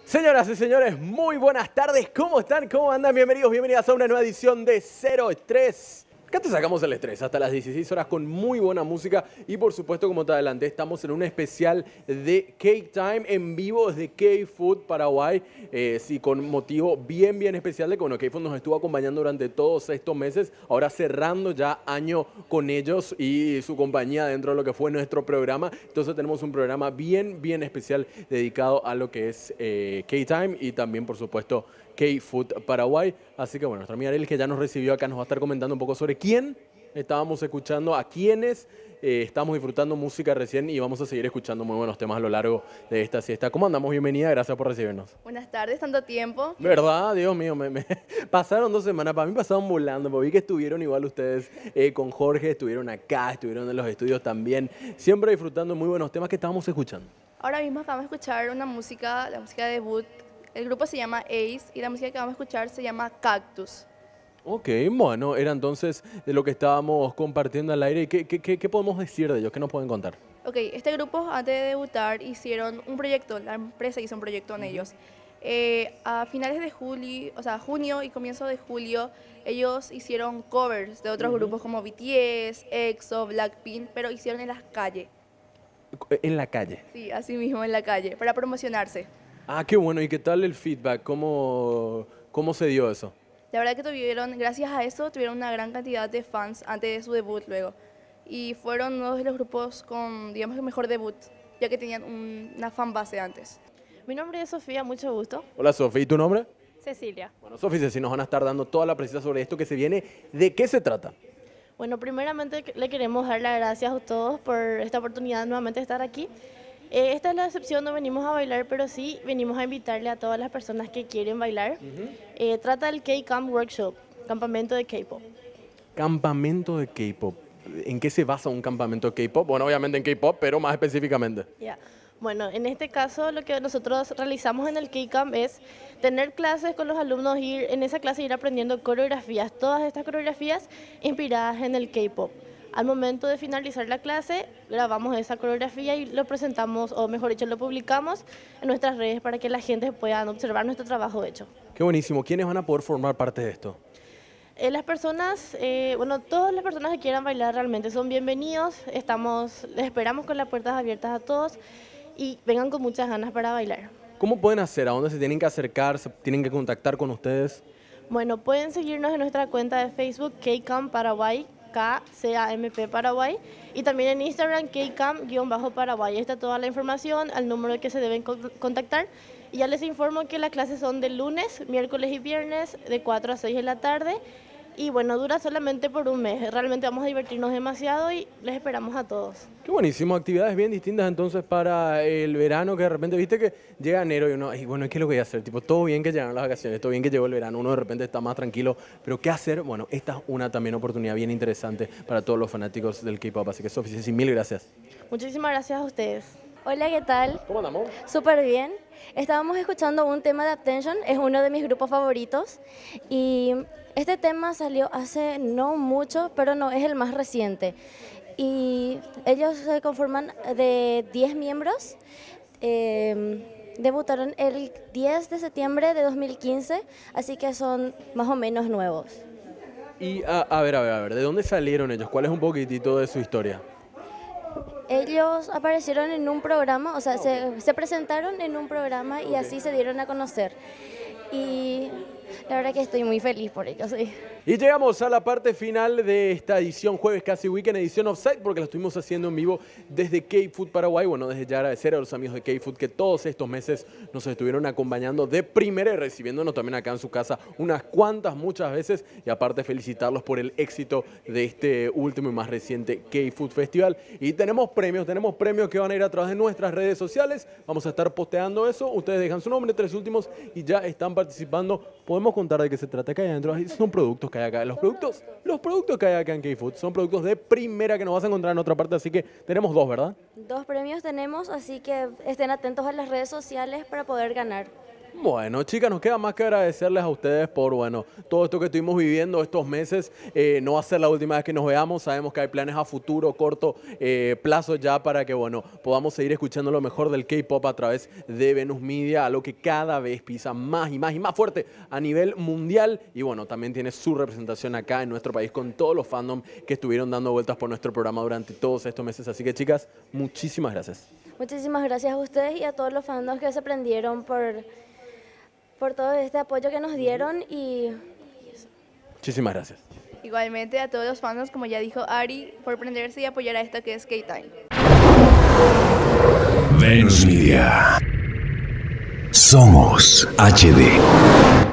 Señoras y señores, muy buenas tardes. ¿Cómo están? ¿Cómo andan? Bienvenidos, bienvenidas a una nueva edición de Cero Estrés. Acá te sacamos el estrés hasta las 16 horas con muy buena música y por supuesto, como te adelanté, estamos en un especial de Cake Time en vivo desde K-Food Paraguay. Sí, con motivo bien especial de que K-Food nos estuvo acompañando durante todos estos meses, ahora cerrando ya año con ellos y su compañía dentro de lo que fue nuestro programa. Entonces tenemos un programa bien especial dedicado a lo que es Cake Time y también, por supuesto, K-Food Paraguay. Así que bueno, nuestra amiga Ariel, que ya nos recibió acá, nos va a estar comentando un poco sobre quién estábamos escuchando, a quiénes estamos disfrutando música recién y vamos a seguir escuchando muy buenos temas a lo largo de esta siesta. ¿Cómo andamos? Bienvenida, gracias por recibirnos. Buenas tardes, tanto tiempo. ¿Verdad? Dios mío, pasaron 2 semanas, para mí pasaron volando, porque vi que estuvieron igual ustedes con Jorge, estuvieron acá, estuvieron en los estudios también, siempre disfrutando muy buenos temas que estábamos escuchando. Ahora mismo acabamos de escuchar una música, la música de debut. El grupo se llama Ace y la música que vamos a escuchar se llama Cactus. Ok, bueno, era entonces de lo que estábamos compartiendo al aire. ¿Qué podemos decir de ellos? ¿Qué nos pueden contar? Ok, este grupo antes de debutar hicieron un proyecto, la empresa hizo un proyecto con ellos. A finales de julio, o sea, junio y comienzo de julio, ellos hicieron covers de otros grupos como BTS, EXO, Blackpink, pero hicieron en las calles. En la calle. Sí, así mismo en la calle, para promocionarse. Ah, qué bueno. ¿Y qué tal el feedback? ¿Cómo se dio eso? La verdad que tuvieron, gracias a eso, tuvieron una gran cantidad de fans antes de su debut luego. Y fueron uno de los grupos con, digamos, el mejor debut, ya que tenían una fan base antes. Mi nombre es Sofía, mucho gusto. Hola, Sofi. ¿Y tu nombre? Cecilia. Bueno, Sofi, Ceci, nos van a estar dando toda la precisa sobre esto que se viene. ¿De qué se trata? Bueno, primeramente le queremos dar las gracias a todos por esta oportunidad nuevamente de estar aquí. Esta es la excepción, no venimos a bailar, pero sí venimos a invitarle a todas las personas que quieren bailar. Trata del K-Camp Workshop, campamento de K-Pop. Campamento de K-Pop. ¿En qué se basa un campamento de K-Pop? Bueno, obviamente en K-Pop, pero más específicamente. Ya. Bueno, en este caso lo que nosotros realizamos en el K-Camp es tener clases con los alumnos, ir en esa clase ir aprendiendo coreografías, todas estas coreografías inspiradas en el K-Pop. Al momento de finalizar la clase, grabamos esa coreografía y lo presentamos, o mejor dicho, lo publicamos en nuestras redes para que la gente pueda observar nuestro trabajo hecho. Qué buenísimo. ¿Quiénes van a poder formar parte de esto? Las personas, bueno, todas las personas que quieran bailar realmente son bienvenidos. Les esperamos con las puertas abiertas a todos y vengan con muchas ganas para bailar. ¿Cómo pueden hacer? ¿A dónde se tienen que acercar? ¿Se tienen que contactar con ustedes? Bueno, pueden seguirnos en nuestra cuenta de Facebook, K-Camp Paraguay, KCAMP Paraguay, y también en Instagram, K-Camp-Paraguay. Ahí está toda la información, al número que se deben contactar. Y ya les informo que las clases son de lunes, miércoles y viernes, de 4 a 6 de la tarde. Y bueno, dura solamente por un mes. Realmente vamos a divertirnos demasiado y les esperamos a todos. Qué buenísimo, actividades bien distintas entonces para el verano, que de repente viste que llega enero y uno, ay, bueno, ¿qué es lo que voy a hacer? Tipo, todo bien que llegaron las vacaciones, todo bien que llegó el verano, uno de repente está más tranquilo, pero ¿qué hacer? Bueno, esta es una también oportunidad bien interesante para todos los fanáticos del K-Pop, así que Sofía, Ceci, mil gracias. Muchísimas gracias a ustedes. Hola, ¿qué tal? ¿Cómo andamos? Súper bien. Estábamos escuchando un tema de Attention, es uno de mis grupos favoritos y este tema salió hace no mucho, pero no es el más reciente. Y ellos se conforman de 10 miembros. Debutaron el 10 de septiembre de 2015, así que son más o menos nuevos. Y a ver, ¿de dónde salieron ellos? ¿Cuál es un poquitito de su historia? Ellos aparecieron en un programa, o sea, se presentaron en un programa y así se dieron a conocer. Y la verdad que estoy muy feliz por ellos, sí. Y llegamos a la parte final de esta edición Jueves Casi Weekend, edición Offside, porque la estuvimos haciendo en vivo desde K-Food Paraguay. Bueno, desde ya agradecer a los amigos de K-Food que todos estos meses nos estuvieron acompañando de primera y recibiéndonos también acá en su casa unas cuantas, muchas veces. Y aparte felicitarlos por el éxito de este último y más reciente K-Food Festival. Y tenemos premios que van a ir a través de nuestras redes sociales. Vamos a estar posteando eso. Ustedes dejan su nombre, 3 últimos y ya están participando. Podemos contar de qué se trata acá adentro. Son productos que hay acá. Los productos que hay acá en K-Food son productos de primera que no vas a encontrar en otra parte, así que tenemos 2, ¿verdad? 2 premios tenemos, así que estén atentos a las redes sociales para poder ganar. Bueno, chicas, nos queda más que agradecerles a ustedes por, bueno, todo esto que estuvimos viviendo estos meses. No va a ser la última vez que nos veamos. Sabemos que hay planes a futuro, corto plazo ya para que, bueno, podamos seguir escuchando lo mejor del K-pop a través de Venus Media, algo que cada vez pisa más y más y más fuerte a nivel mundial. Y, bueno, también tiene su representación acá en nuestro país con todos los fandom que estuvieron dando vueltas por nuestro programa durante todos estos meses. Así que, chicas, muchísimas gracias. Muchísimas gracias a ustedes y a todos los fandoms que se prendieron por todo este apoyo que nos dieron y Muchísimas gracias. Igualmente a todos los fans, como ya dijo Ari, por prenderse y apoyar a esto que es K-Time. Venus Media. Somos HD.